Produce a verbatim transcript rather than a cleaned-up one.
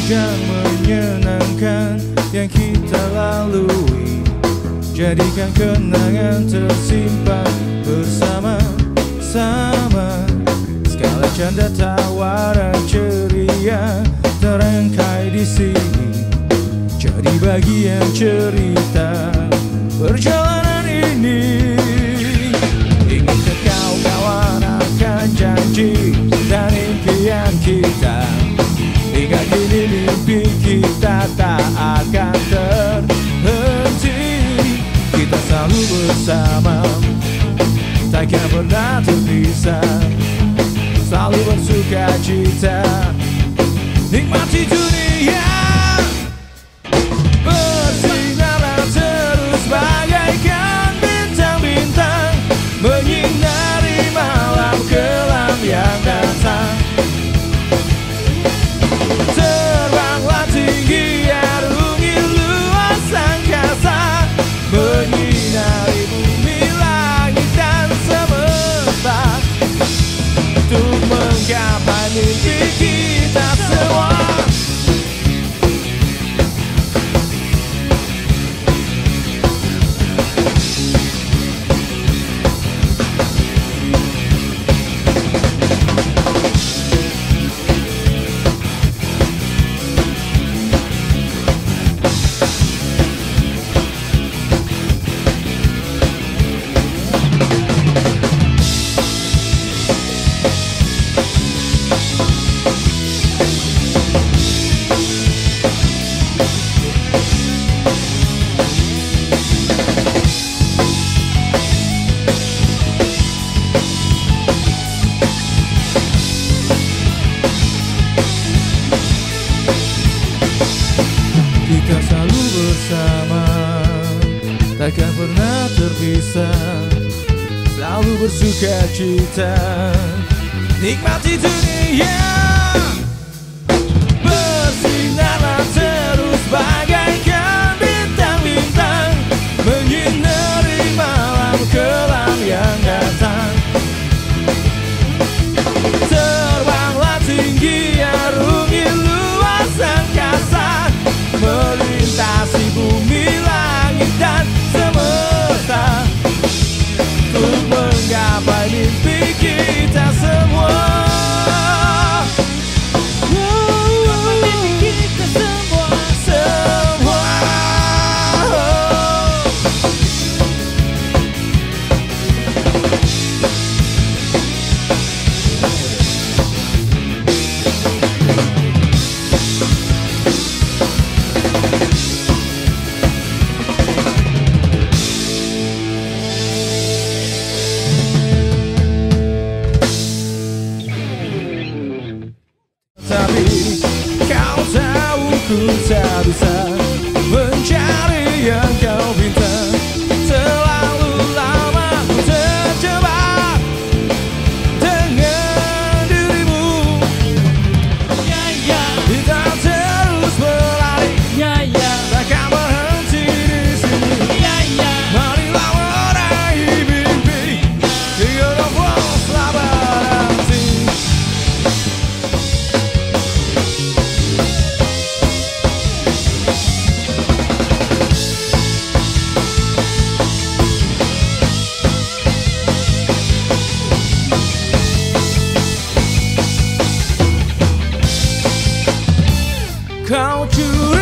dan menyenangkan yang kita lalui. Jadikan kenangan tersimpan bersama-sama. Segala canda tawa dan ceria terangkai di sini, jadi bagian cerita perjalanan ini. Ingin kau kawan akan janji dan impian kita. Hingga kini mimpi kita tak akan terhenti. Kita selalu bersama, takkan pernah terpisah. Selalu bersuka cita, nikmati dunia. Bersinarlah terus bagaikan bintang-bintang, menyinari malam kelam yang datang. Terbanglah tinggi arungi luas angkasa, menyinari bumi, langit dan semesta, untuk menggapai mimpi kita semua. Kita selalu bersama, takkan pernah terpisah. Selalu bersuka cita, nikmati dunia. Bersinarlah terus bagaikan bintang-bintang, menyinari malam kelam yang datang. Terbanglah tinggi arungi luas angkasa, melintasi bumi, langit dan semesta, untuk menggapai mimpi kita semua. Mimpi kita semua, semua. Tapi kau tahu ku tak bisa mencari yang kau minta. Terlalu lama ku terjebak dengan dirimu. Ya ya, kita terus berlari. Ya ya, takkan berhenti di sini. Ya ya, marilah meraih mimpi hingga puaslah berhenti. Kau curi